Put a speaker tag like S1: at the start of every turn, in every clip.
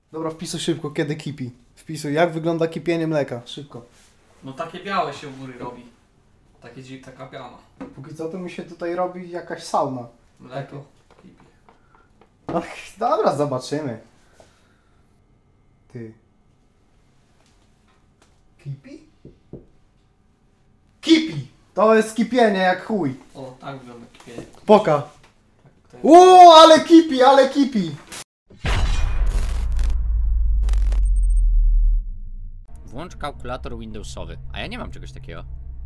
S1: Dobra, wpisuj szybko, kiedy kipi. Wpisuj, jak wygląda kipienie mleka. Szybko.
S2: No takie białe się u góry robi. Taka piana.
S1: Póki co to mi się tutaj robi jakaś sauna.
S2: Mleko. Kipi.
S1: No, dobra, zobaczymy. Ty. Kipi? Kipi! To jest kipienie jak chuj.
S2: O, tak wygląda kipienie.
S1: Poka.
S2: Tak,
S1: Ale kipi, ale kipi!
S3: Włącz kalkulator Windowsowy, a ja nie mam czegoś takiego.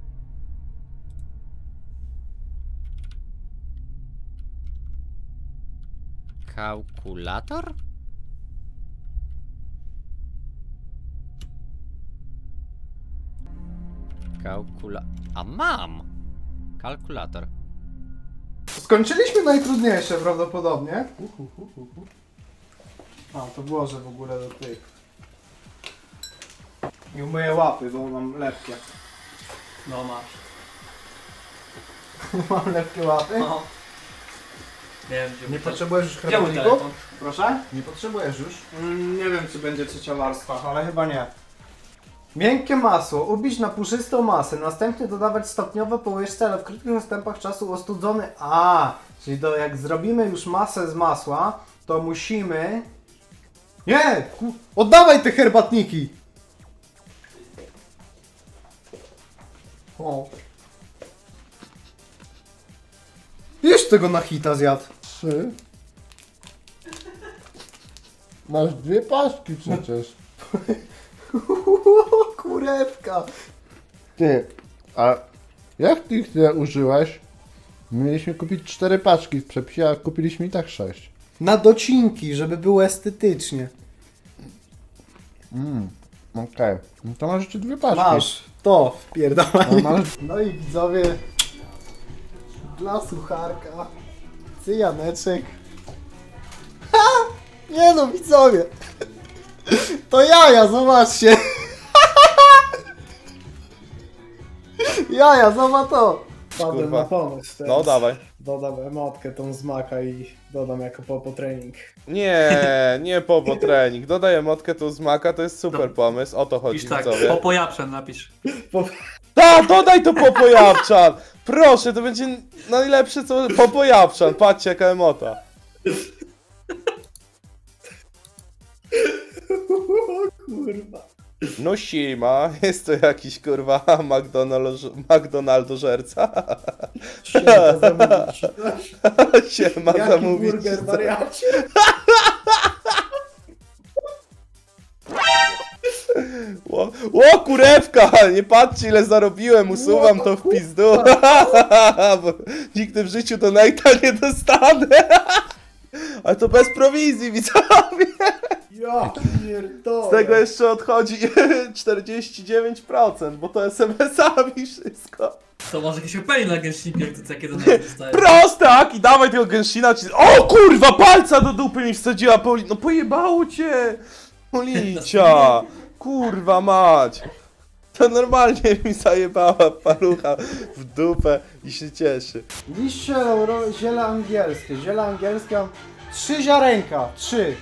S3: Kalkulator? A mam! Kalkulator.
S1: Skończyliśmy najtrudniejsze prawdopodobnie. A, to włożę w ogóle do tych. I umyję łapy, bo mam lepkie.
S2: No masz.
S1: Mam lepkie łapy.
S2: No. Nie wiem gdzie.
S1: Nie potrzebujesz już
S2: Gdzie mój
S1: herbatników?
S2: telefon?
S1: Proszę? Nie potrzebujesz już? Nie wiem, czy będzie trzecia warstwa, ale chyba nie. Miękkie masło. Ubić na puszystą masę. Następnie dodawać stopniowo po łyżce, ale w krótkich odstępach czasu ostudzony. Czyli jak zrobimy już masę z masła, to musimy... Nie! Oddawaj te herbatniki! O. Jeszcze tego na hita zjadł.
S4: 3. Masz 2 paczki przecież.
S1: Kurewka.
S4: Ty, a jak ty ich tyle użyłeś? Mieliśmy kupić 4 paczki w przepisie, a kupiliśmy i tak 6.
S1: Na docinki, żeby było estetycznie.
S4: Okej. No to masz jeszcze 2 paczki.
S1: Masz. To wpierdolaj.
S4: A masz...
S1: No i widzowie, dla sucharka, cyjaneczek. Ha! Nie no, widzowie. To jaja, zobaczcie. Jaja, zobacz to. Padłem
S5: Kurwa.
S1: na pomysł teraz.
S5: No dawaj.
S1: Dodam emotkę tą z maka i dodam jako popo trening.
S5: Nie popo trening. Dodaj emotkę tu z maka, to jest super pomysł. O to chodzi,
S2: Pisz tak,
S5: widzowie.
S2: popojaprzem napisz.
S5: Dodaj to popojawczan! Proszę, to będzie najlepsze co... Popojawczan, patrzcie jaka emota.
S1: Kurwa.
S5: No siema, jest to jakiś kurwa McDonaldożerca.
S1: Siema, zamówić.
S5: Siema,
S1: Jaki
S5: zamówić.
S1: burger, wariacie?
S5: O kurewka! Nie patrzcie ile zarobiłem, usuwam to w pizdu. Bo nigdy w życiu do Nate'a nie dostanę. Ale to bez prowizji, widzowie.
S1: Ja pierdolę.
S5: Z tego jeszcze odchodzi 49%, bo to SMS-ami wszystko.
S2: To może jakiś opening na gęśniku, jak ty takie donaty dostajesz.
S5: Prostak! I dawaj tego gęszina ci... O kurwa, palca do dupy mi wsadziła Poli... No pojebało cię! Policia! Kurwa mać! To normalnie mi zajebała palucha w dupę i się cieszy.
S1: Liście ziele angielskie. Ziele angielskie mam 3 ziarenka. 3.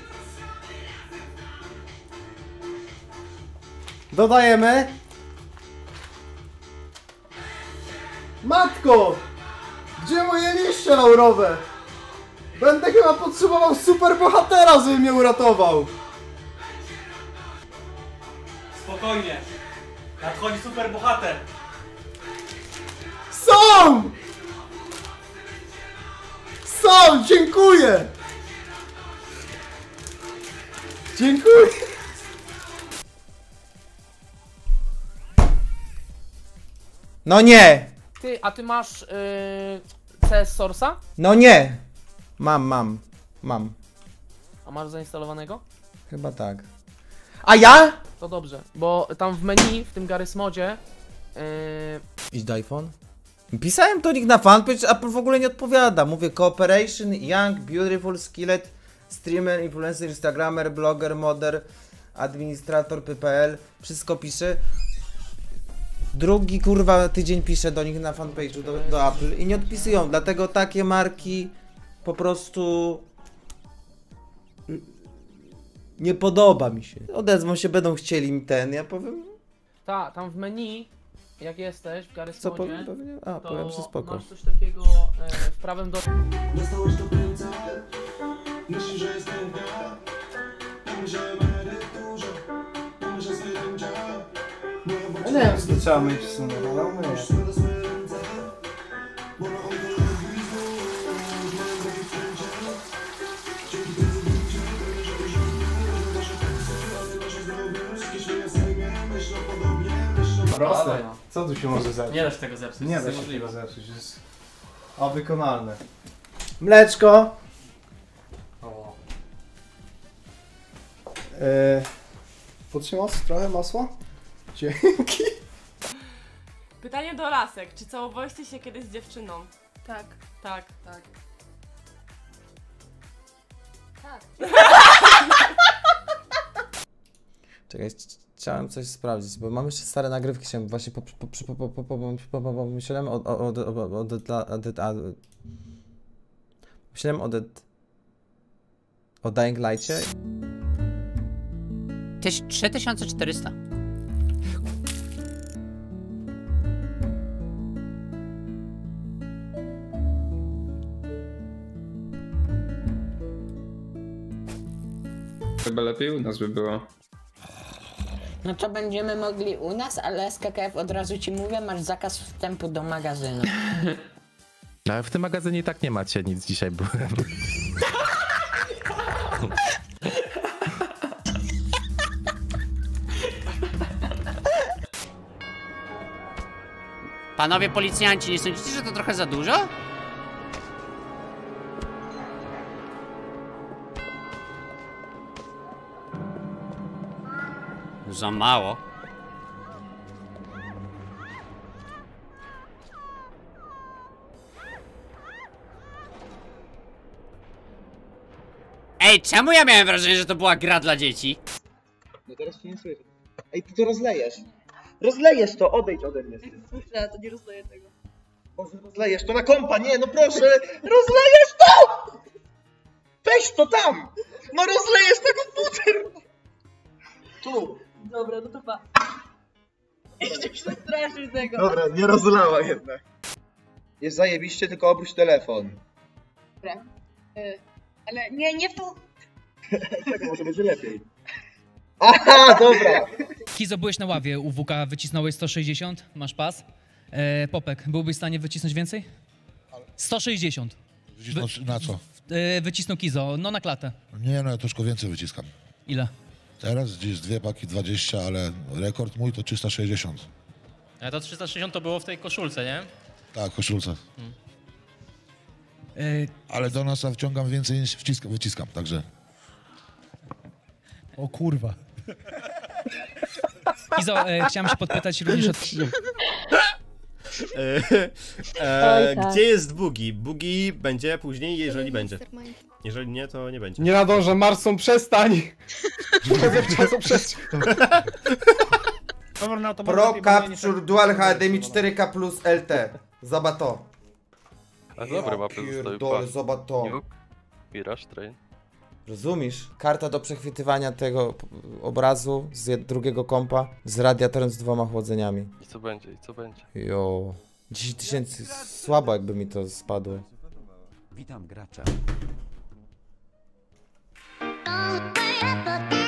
S1: Dodajemy. Matko! Gdzie moje liście laurowe? Będę chyba potrzebował superbohatera, żeby mnie uratował.
S2: Spokojnie. Nadchodzi super bohater.
S1: Są! Są! Dziękuję! Dziękuję! No nie!
S6: Ty, a ty masz CS Source'a?
S1: No nie! Mam.
S6: A masz zainstalowanego?
S1: Chyba tak. A ja?
S6: To dobrze, bo tam w menu, w tym Garry's Modzie
S1: Idź do iPhone. Pisałem do nich na fanpage, a w ogóle nie odpowiada. Mówię cooperation, young, beautiful, skilled, streamer, influencer, instagramer, blogger, modder, administrator, ppl. Wszystko pisze. Drugi kurwa tydzień piszę do nich na fanpage'u do Apple i nie odpisują, dlatego takie marki po prostu
S7: Nie podoba mi się. Odezwą się, będą chcieli mi ten, ja powiem,
S6: Tam w menu, jak jesteś w Garry's
S7: co
S6: Modzie,
S7: powiem, pewnie, powiem, że
S6: to
S7: spoko.
S6: masz coś takiego w prawym dolnym.
S1: Ja nie wiem, co to trzeba myć w sumie, ale umyję. Proste.
S2: Dawaj, no.
S1: Co tu się może zepsuć?
S2: Nie da się tego zepsuć,
S1: Nie
S2: to
S1: da
S2: jest
S1: się
S2: niemożliwe.
S1: tego zepsuć, jest wykonalne. Mleczko.
S2: O.
S1: Potrzymasz trochę masła? Dzięki.
S8: Pytanie do lasek. Czy całowaliście się kiedyś z dziewczyną?
S9: Tak.
S8: Tak.
S9: Tak.
S7: Czekaj, chciałem coś sprawdzić, bo mam jeszcze stare nagrywki, chciałem właśnie myślałem o Dying Light'cie.
S3: 3400.
S10: Chyba lepiej u nas by było.
S9: No to będziemy mogli u nas, ale z KKF od razu ci mówię, masz zakaz wstępu do magazynu.
S11: Ale w tym magazynie i tak nie macie nic dzisiaj, byłem.
S3: Panowie policjanci, nie sądzicie, że to trochę za dużo? Za mało. Ej, czemu ja miałem wrażenie, że to była gra dla dzieci?
S12: No teraz się nie słyszę. Ej, ty to rozlejesz. Rozlejesz to, odejdź ode mnie.
S9: Ja to nie rozdaję tego.
S12: Boże, rozlejesz to na kompa, nie, no proszę! Rozlejesz to! Weź to tam! No rozlejesz na komputer! Tu!
S9: Dobra, no to pa. Jeszcze przestraszysz tego.
S12: Dobra, nie rozlała jednak. Jest zajebiście, tylko obróć telefon.
S9: Dobra. Ale nie w tą...
S12: Tak może będzie lepiej. Aha, dobra!
S13: Kizo, byłeś na ławie u WK, wycisnąłeś 160, masz pas. Popek, byłbyś w stanie wycisnąć więcej? 160.
S14: Na co?
S13: Wycisnął Kizo, no na klatę.
S14: Nie, no ja troszkę więcej wyciskam.
S13: Ile?
S14: Teraz gdzieś 2 paki 20, ale rekord mój to 360.
S13: A to 360 to było w tej koszulce, nie?
S14: Tak, koszulce. Ale do nas wciągam więcej niż wyciskam, także... O kurwa.
S13: Kizo, chciałem się podpytać również o...
S15: Gdzie jest Bugi? Bugi będzie później, jeżeli będzie. Jeżeli nie, to nie będzie.
S1: Nie nadążę, Marson, przestań!
S7: Pro Capture Dual HDMI 4K plus LT. Zobacz to.
S10: A dobre mapy
S7: Pierdolę, zobacz to.
S10: I Rush Train.
S7: Rozumiesz? Karta do przechwytywania tego obrazu z drugiego kompa z radiatorem z 2 chłodzeniami.
S10: I co będzie, i co będzie?
S7: Jo. 10 000 słabo jakby mi to spadło.
S3: Witam gracza.